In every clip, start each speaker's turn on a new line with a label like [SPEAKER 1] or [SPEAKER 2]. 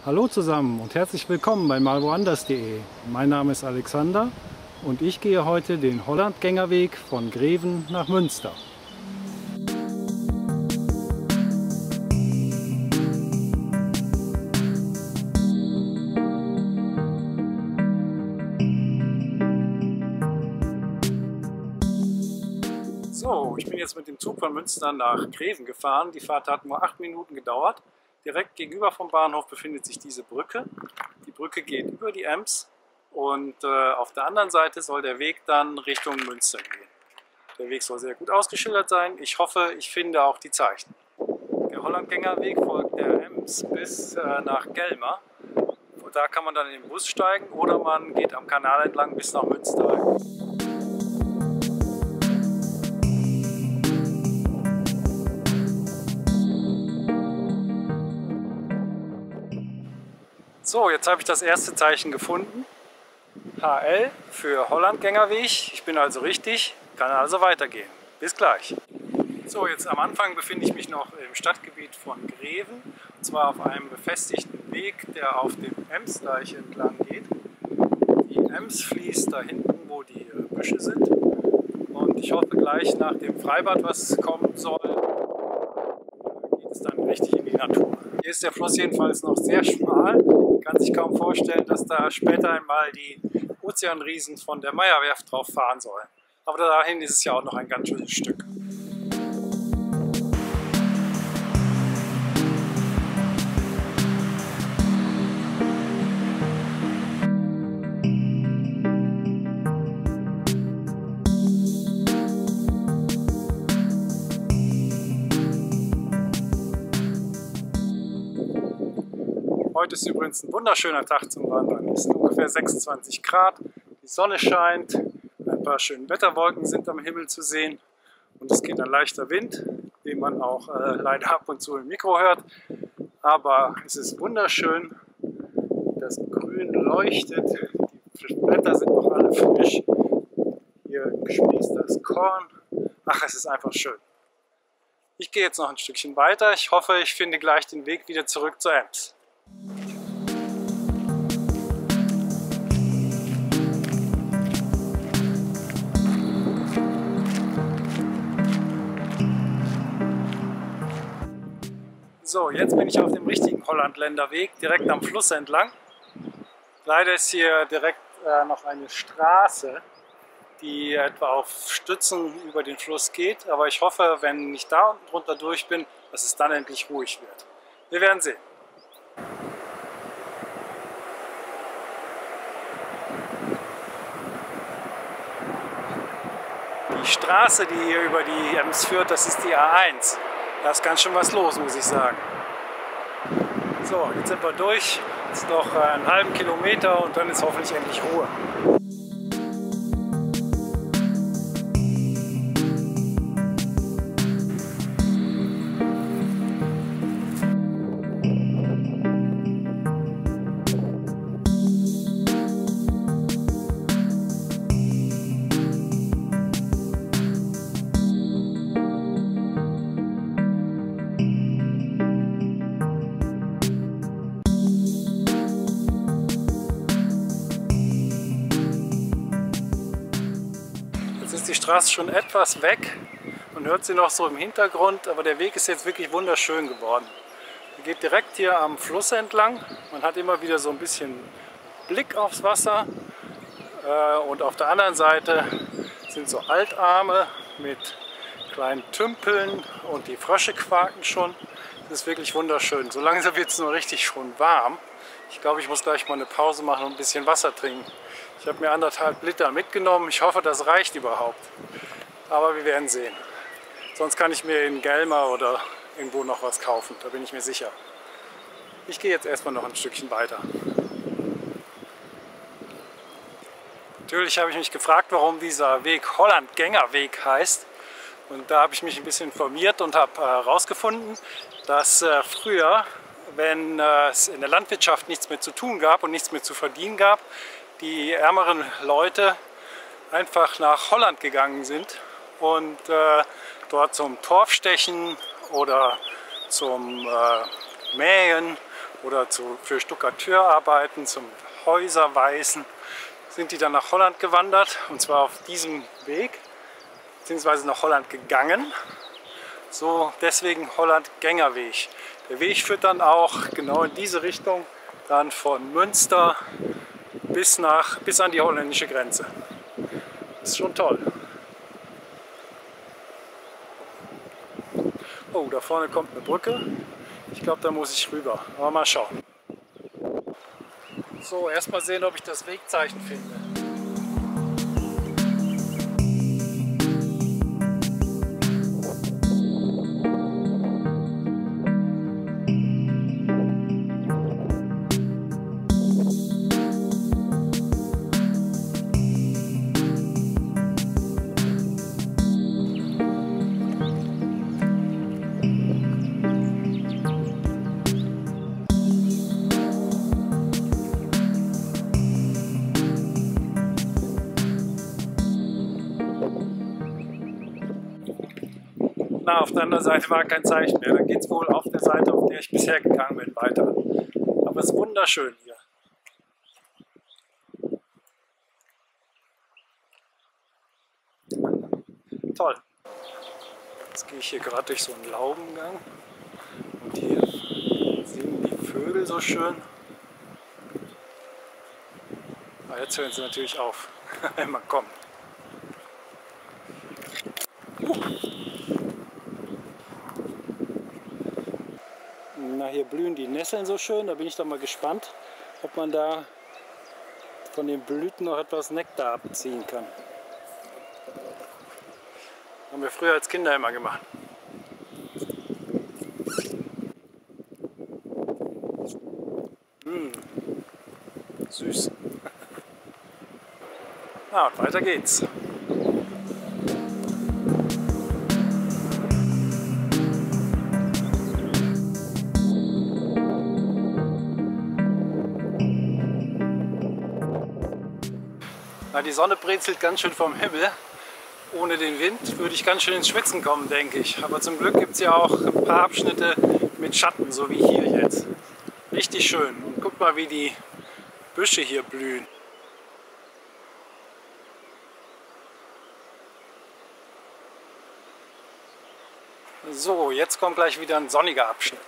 [SPEAKER 1] Hallo zusammen und herzlich willkommen bei malwoanders.de. Mein Name ist Alexander und ich gehe heute den Hollandgängerweg von Greven nach Münster. So, ich bin jetzt mit dem Zug von Münster nach Greven gefahren. Die Fahrt hat nur 8 Minuten gedauert. Direkt gegenüber vom Bahnhof befindet sich diese Brücke. Die Brücke geht über die Ems und auf der anderen Seite soll der Weg dann Richtung Münster gehen. Der Weg soll sehr gut ausgeschildert sein. Ich hoffe, ich finde auch die Zeichen. Der Hollandgängerweg folgt der Ems bis nach Gelmer. Und da kann man dann in den Bus steigen oder man geht am Kanal entlang bis nach Münster. So, jetzt habe ich das erste Zeichen gefunden. HL für Hollandgängerweg. Ich bin also richtig, kann also weitergehen. Bis gleich. So, jetzt am Anfang befinde ich mich noch im Stadtgebiet von Greven. Und zwar auf einem befestigten Weg, der auf dem Emsdeich entlang geht. Die Ems fließt da hinten, wo die Büsche sind. Und ich hoffe gleich nach dem Freibad, was kommen soll, geht es dann richtig in die Natur. Hier ist der Fluss jedenfalls noch sehr schmal. Man kann sich kaum vorstellen, dass da später einmal die Ozeanriesen von der Meyer-Werft drauf fahren sollen. Aber dahin ist es ja auch noch ein ganz schönes Stück. Heute ist übrigens ein wunderschöner Tag zum Wandern. Es sind ungefähr 26 Grad, die Sonne scheint, ein paar schöne Wetterwolken sind am Himmel zu sehen und es geht ein leichter Wind, den man auch leider ab und zu im Mikro hört. Aber es ist wunderschön, das Grün leuchtet, die Blätter sind noch alle frisch, hier sprießt das Korn. Ach, es ist einfach schön. Ich gehe jetzt noch ein Stückchen weiter. Ich hoffe, ich finde gleich den Weg wieder zurück zur Ems. So, jetzt bin ich auf dem richtigen Hollandländerweg, direkt am Fluss entlang. Leider ist hier direkt noch eine Straße, die etwa auf Stützen über den Fluss geht. Aber ich hoffe, wenn ich da unten drunter durch bin, dass es dann endlich ruhig wird. Wir werden sehen. Die Straße, die hier über die Ems führt, das ist die A1. Da ist ganz schön was los, muss ich sagen. So, jetzt sind wir durch. Jetzt noch einen halben Kilometer und dann ist hoffentlich endlich Ruhe. Die Straße schon etwas weg, man hört sie noch so im Hintergrund, aber der Weg ist jetzt wirklich wunderschön geworden. Er geht direkt hier am Fluss entlang, man hat immer wieder so ein bisschen Blick aufs Wasser und auf der anderen Seite sind so Altarme mit kleinen Tümpeln und die Frösche quaken schon. Das ist wirklich wunderschön. So langsam wird es nur richtig schon warm. Ich glaube, ich muss gleich mal eine Pause machen und ein bisschen Wasser trinken. Ich habe mir 1,5 Liter mitgenommen. Ich hoffe, das reicht überhaupt. Aber wir werden sehen. Sonst kann ich mir in Gelmer oder irgendwo noch was kaufen. Da bin ich mir sicher. Ich gehe jetzt erstmal noch ein Stückchen weiter. Natürlich habe ich mich gefragt, warum dieser Weg Hollandgängerweg heißt. Und da habe ich mich ein bisschen informiert und habe herausgefunden, dass früher, wenn es in der Landwirtschaft nichts mehr zu tun gab und nichts mehr zu verdienen gab, die ärmeren Leute einfach nach Holland gegangen sind und dort zum Torfstechen oder zum Mähen oder für Stuckateurarbeiten, zum Häuserweißen, sind die dann nach Holland gewandert, und zwar auf diesem Weg, beziehungsweise nach Holland gegangen. So deswegen Holland-Gängerweg. Der Weg führt dann auch genau in diese Richtung, dann von Münster bis an die holländische Grenze. Das ist schon toll. Oh, da vorne kommt eine Brücke. Ich glaube, da muss ich rüber. Aber mal schauen. So, erstmal sehen, ob ich das Wegzeichen finde. Auf der anderen Seite war kein Zeichen mehr. Dann geht es wohl auf der Seite, auf der ich bisher gegangen bin, weiter. Aber es ist wunderschön hier. Toll. Jetzt gehe ich hier gerade durch so einen Laubengang. Und hier singen die Vögel so schön. Aber jetzt hören sie natürlich auf, wenn man kommt. Na, hier blühen die Nesseln so schön, da bin ich doch mal gespannt, ob man da von den Blüten noch etwas Nektar abziehen kann. Haben wir früher als Kinder immer gemacht. Süß. Na, und weiter geht's. Na, die Sonne brezelt ganz schön vom Himmel. Ohne den Wind würde ich ganz schön ins Schwitzen kommen, denke ich. Aber zum Glück gibt es ja auch ein paar Abschnitte mit Schatten, so wie hier jetzt. Richtig schön. Und guck mal, wie die Büsche hier blühen. So, jetzt kommt gleich wieder ein sonniger Abschnitt.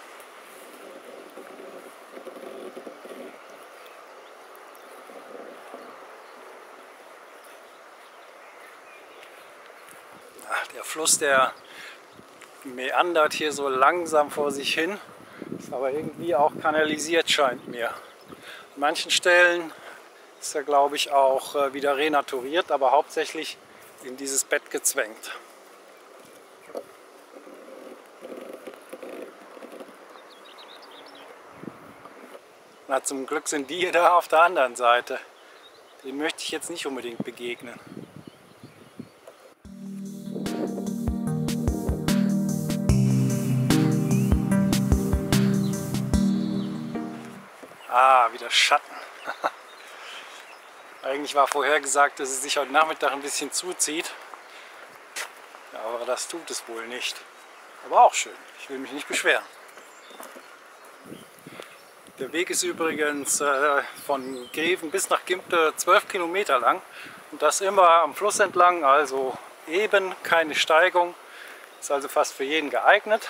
[SPEAKER 1] Der Fluss, der meandert hier so langsam vor sich hin, ist aber irgendwie auch kanalisiert, scheint mir. An manchen Stellen ist er, glaube ich, auch wieder renaturiert, aber hauptsächlich in dieses Bett gezwängt. Na, zum Glück sind die hier da auf der anderen Seite. Den möchte ich jetzt nicht unbedingt begegnen. Ah, wieder Schatten. Eigentlich war vorhergesagt, dass es sich heute Nachmittag ein bisschen zuzieht. Ja, aber das tut es wohl nicht. Aber auch schön. Ich will mich nicht beschweren. Der Weg ist übrigens von Greven bis nach Gimpte 12 Kilometer lang. Und das immer am Fluss entlang, also eben, keine Steigung. Ist also fast für jeden geeignet.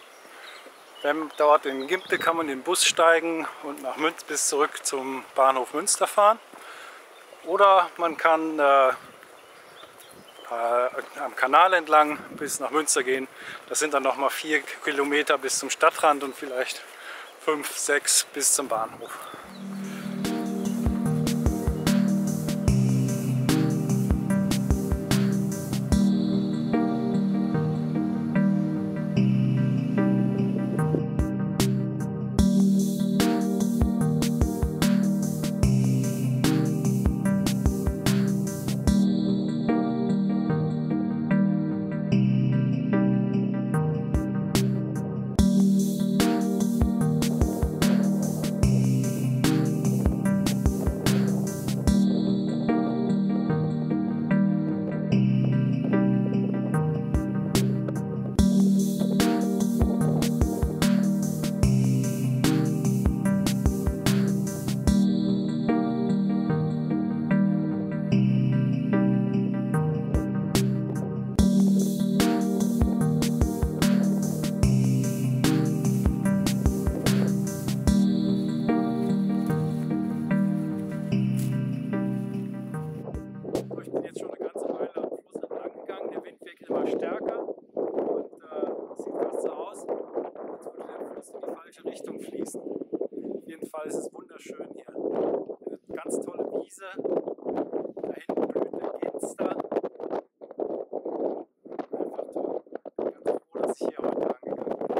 [SPEAKER 1] Dort in Gimpte kann man den Bus steigen und nach bis zurück zum Bahnhof Münster fahren. Oder man kann am Kanal entlang bis nach Münster gehen. Das sind dann nochmal 4 Kilometer bis zum Stadtrand und vielleicht 5, 6 bis zum Bahnhof. Fall ist es wunderschön hier. Eine ganz tolle Wiese. Da hinten blüht der Ginster. Einfach toll. Ich bin ganz froh, dass ich hier heute angegangen bin.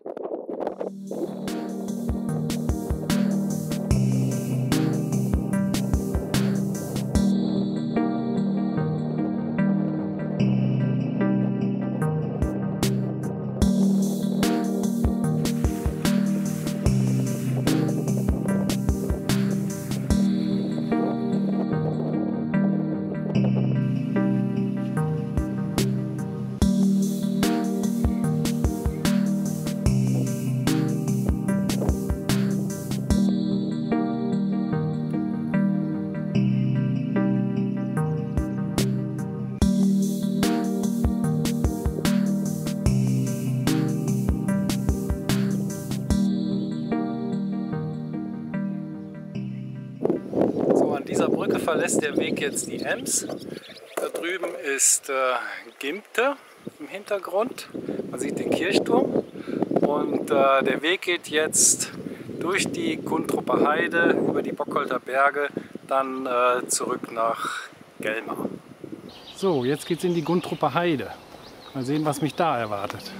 [SPEAKER 1] An dieser Brücke verlässt der Weg jetzt die Ems. Da drüben ist Gimpte im Hintergrund. Man sieht den Kirchturm. Und der Weg geht jetzt durch die Guntrupper Heide, über die Bockholter Berge, dann zurück nach Gelmar. So, jetzt geht's in die Guntrupper Heide. Mal sehen, was mich da erwartet.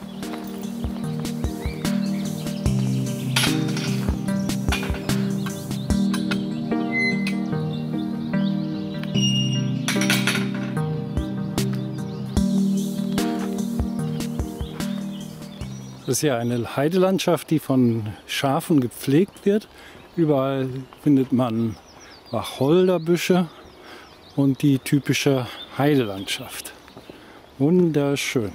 [SPEAKER 1] Das ist ja eine Heidelandschaft, die von Schafen gepflegt wird. Überall findet man Wacholderbüsche und die typische Heidelandschaft. Wunderschön.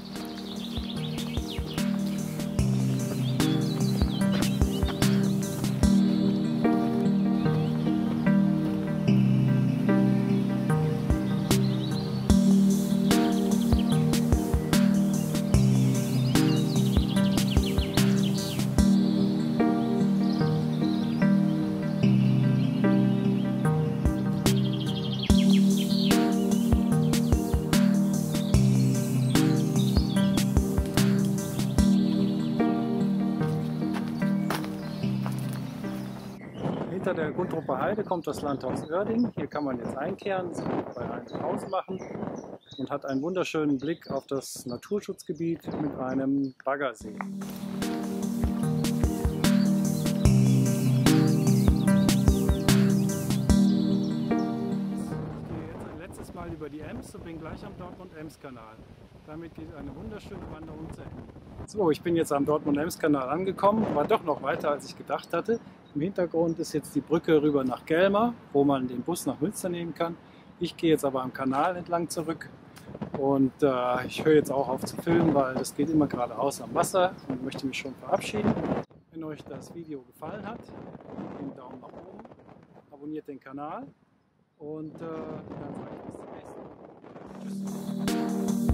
[SPEAKER 1] Hinter der Guntrupper Heide kommt das Landhaus Oerding. Hier kann man jetzt einkehren, sich bei einem Haus machen und hat einen wunderschönen Blick auf das Naturschutzgebiet mit einem Baggersee. Mal über die Ems und bin gleich am Dortmund-Ems-Kanal. Damit geht eine wunderschöne Wanderung zu Ende. So, ich bin jetzt am Dortmund-Ems-Kanal angekommen, war doch noch weiter als ich gedacht hatte. Im Hintergrund ist jetzt die Brücke rüber nach Gelmar, wo man den Bus nach Münster nehmen kann. Ich gehe jetzt aber am Kanal entlang zurück und ich höre jetzt auch auf zu filmen, weil das geht immer geradeaus am Wasser und möchte mich schon verabschieden. Wenn euch das Video gefallen hat, gebt den Daumen nach oben, abonniert den Kanal. Und dann sage ich bis zum nächsten Mal. Tschüss.